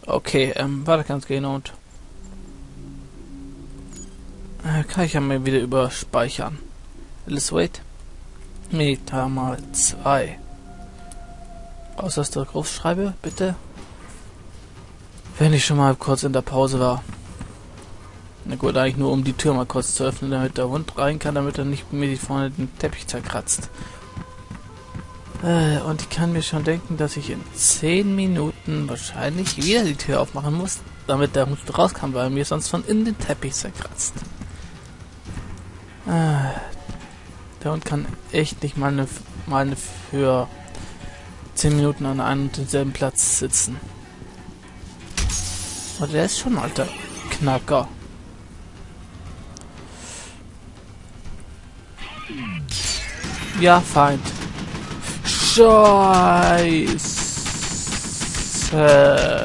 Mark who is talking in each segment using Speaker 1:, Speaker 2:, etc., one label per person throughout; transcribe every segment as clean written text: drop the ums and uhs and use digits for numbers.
Speaker 1: Okay, warte ganz genau und kann ich ja mal wieder überspeichern. Let's wait. Meter mal 2. Aus dass ich groß schreibe, bitte. Wenn ich schon mal kurz in der Pause war. Na gut, eigentlich nur um die Tür mal kurz zu öffnen, damit der Hund rein kann, damit er nicht mir vorne den Teppich zerkratzt. Und ich kann mir schon denken, dass ich in 10 Minuten wahrscheinlich wieder die Tür aufmachen muss, damit der Hund raus kann, weil er mir sonst von innen den Teppich zerkratzt. Der Hund kann echt nicht mal für 10 Minuten an einem und denselben Platz sitzen. Aber der ist schon ein alter Knacker. Ja, Feind. Scheiße.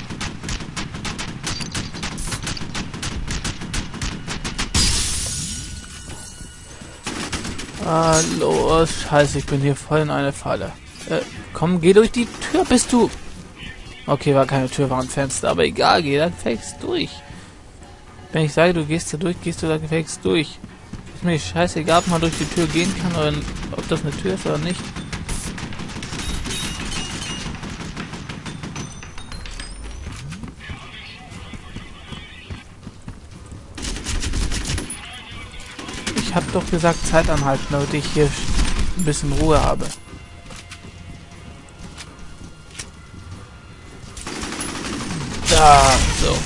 Speaker 1: Hallo, scheiße, ich bin hier voll in eine Falle. Komm, geh durch die Tür, bist du... Okay, war keine Tür, war ein Fenster, aber egal, geh da gefälligst durch. Wenn ich sage, du gehst da durch, gehst du da gefälligst durch. Ist mir scheißegal, ob man durch die Tür gehen kann oder ob das eine Tür ist oder nicht. Ich hab doch gesagt, Zeit anhalten, damit ich hier ein bisschen Ruhe habe. Da, so.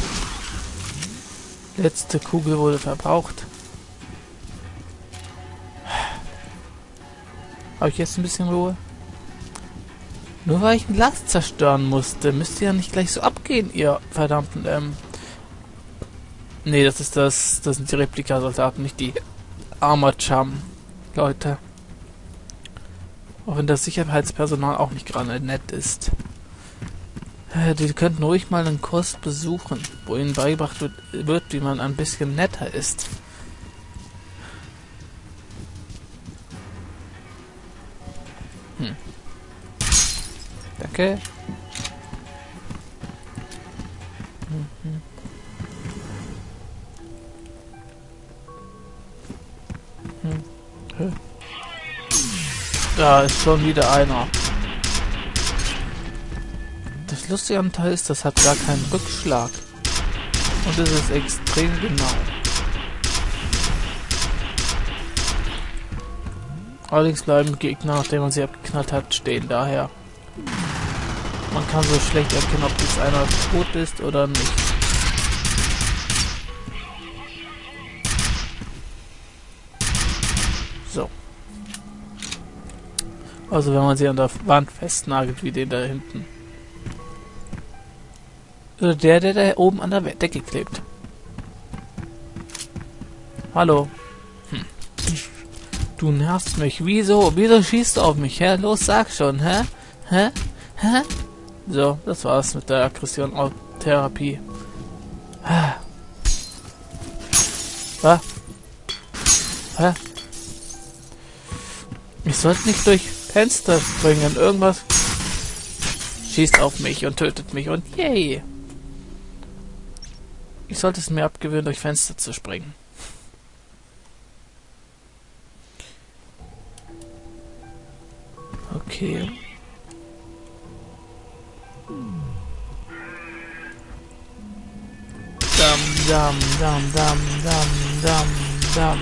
Speaker 1: Letzte Kugel wurde verbraucht. Habe ich jetzt ein bisschen Ruhe? Nur weil ich ein Glas zerstören musste, müsst ihr ja nicht gleich so abgehen, ihr verdammten, Nee, das sind die Replikasoldaten, nicht die Armor-Chum, Leute. Auch wenn das Sicherheitspersonal auch nicht gerade nett ist. Die könnten ruhig mal einen Kurs besuchen, wo ihnen beigebracht wird, wie man ein bisschen netter ist. Danke. Da ist schon wieder einer. Das Lustige am Teil ist, das hat gar keinen Rückschlag. Und es ist extrem genau. Allerdings bleiben Gegner, nachdem man sie abgeknallt hat, stehen. Daher, man kann so schlecht erkennen, ob jetzt einer tot ist oder nicht. So. Also wenn man sie an der Wand festnagelt, wie den da hinten. Oder der da oben an der Decke klebt. Hallo. Du nervst mich. Wieso? Wieso schießt du auf mich, hä? Los, sag schon, hä? Hä? Hä? So, das war's mit der Aggression-Therapie. Was? Hä? Ich sollte nicht durch Fenster springen. Irgendwas schießt auf mich und tötet mich. Und yay! Ich sollte es mir abgewöhnen, durch Fenster zu springen. Okay. Dam, dam, dam, dam, dam, dam, dam.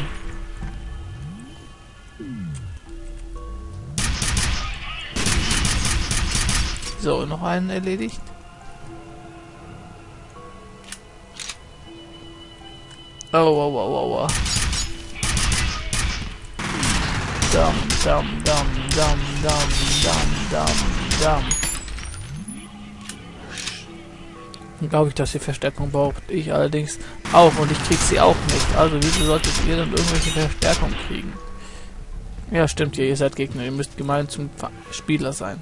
Speaker 1: So, noch einen erledigt. Oh, oh, oh, oh, oh. Dam, dam, dam, dam, dam, dam, dam, dam. Glaube ich, dass sie Verstärkung braucht. Ich allerdings auch und ich krieg sie auch nicht. Also wieso solltet ihr dann irgendwelche Verstärkung kriegen? Ja, stimmt ihr seid Gegner. Ihr müsst gemein zum Spieler sein.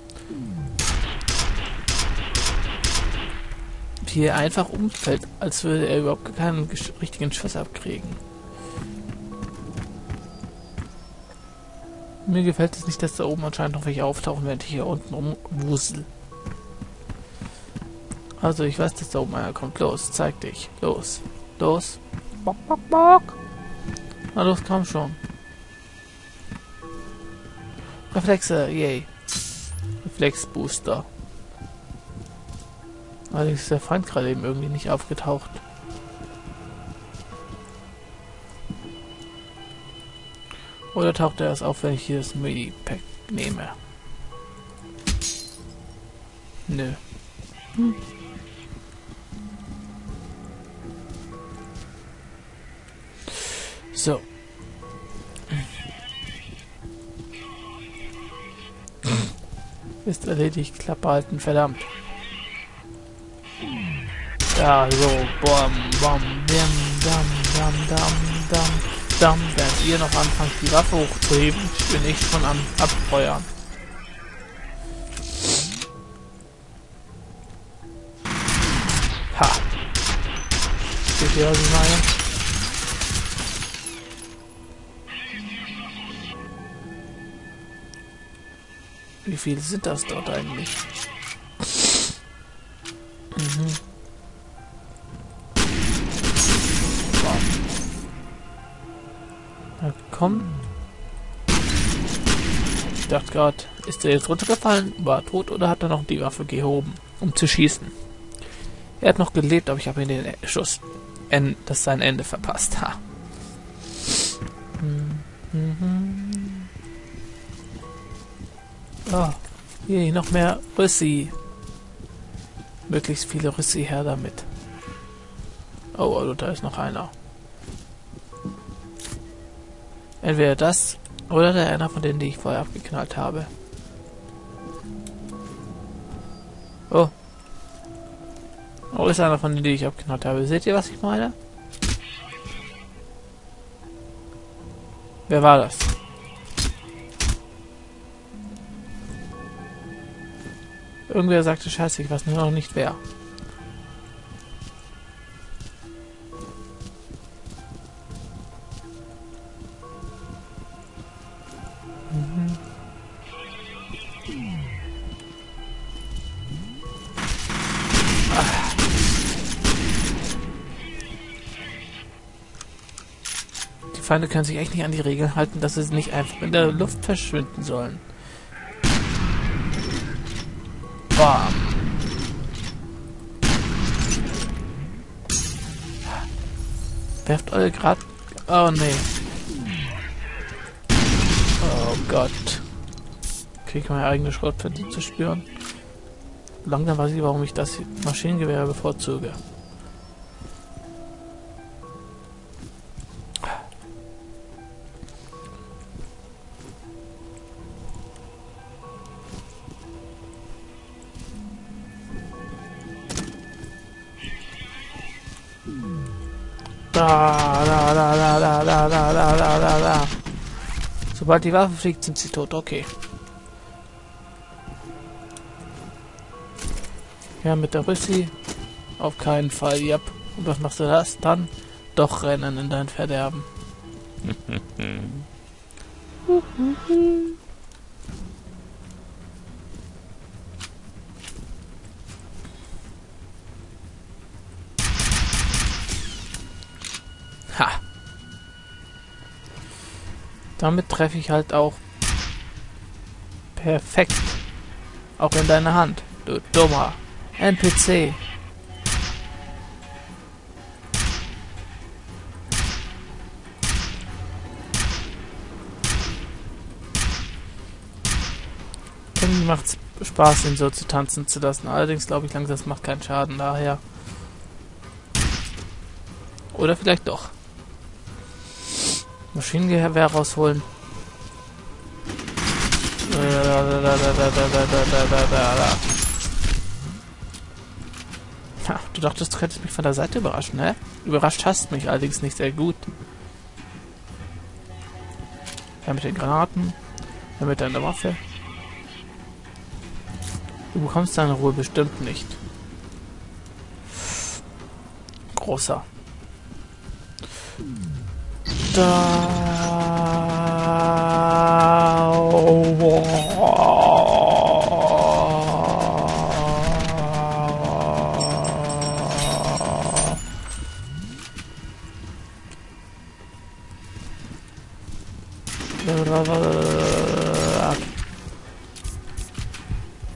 Speaker 1: Hier einfach umfällt, als würde er überhaupt keinen richtigen Schuss abkriegen. Mir gefällt es nicht, dass da oben anscheinend noch welche auftauchen, während ich hier unten rumwusel. Also ich weiß, dass da oben einer kommt. Los, zeig dich. Los. Los. Bock, bock, bock. Na los, komm schon. Reflexe, yay. Reflexbooster. Allerdings ist der Feind gerade eben irgendwie nicht aufgetaucht. Oder taucht er erst auf, wenn ich hier das Medi-Pack nehme? Nö. So. Ist erledigt. Klappe halten, verdammt. Ja, so. Bam, bam, bam, dam, dam, dam, dam, dam. Während ihr noch anfangt, die Waffe hochzuheben, bin ich schon am Abfeuern. Ha. Seht ihr, was ich meine? Wie viele sind das dort eigentlich? Mhm. Wow. Na komm. Ich dachte gerade, ist er jetzt runtergefallen, war tot oder hat er noch die Waffe gehoben, um zu schießen? Er hat noch gelebt, aber ich habe ihn den Schuss, das sein Ende verpasst. Ha. Oh, hier noch mehr Rüssi. Möglichst viele Rüssi her damit. Oh, also da ist noch einer. Entweder das oder der einer von denen, die ich vorher abgeknallt habe. Oh. Oh, ist einer von denen, die ich abgeknallt habe. Seht ihr, was ich meine? Wer war das? Irgendwer sagte Scheiße, ich weiß nur noch nicht wer. Mhm. Die Feinde können sich echt nicht an die Regeln halten, dass sie nicht einfach in der Luft verschwinden sollen. Bam. Werft eure grad... Oh, nee. Oh Gott. Krieg ich meine eigene Schrotflinte zu spüren. Langsam weiß ich, warum ich das Maschinengewehr bevorzuge. Da. Sobald die Waffe fliegt, sind sie tot. Okay. Ja, mit der Rüssi. Auf keinen Fall, yep. Und was machst du das dann? Doch rennen in dein Verderben. Ha. Damit treffe ich halt auch perfekt. Auch in deine Hand, du dummer NPC. Irgendwie macht's Spaß, ihn so zu tanzen zu lassen. Allerdings glaube ich langsam, das macht keinen Schaden daher. Oder vielleicht doch. Maschinengewehr rausholen. Ha, du dachtest, du könntest mich von der Seite überraschen, ne? Überrascht hast mich allerdings nicht sehr gut. Ja, mit den Granaten. Ja, mit deiner Waffe. Du bekommst deine Ruhe bestimmt nicht. Großer.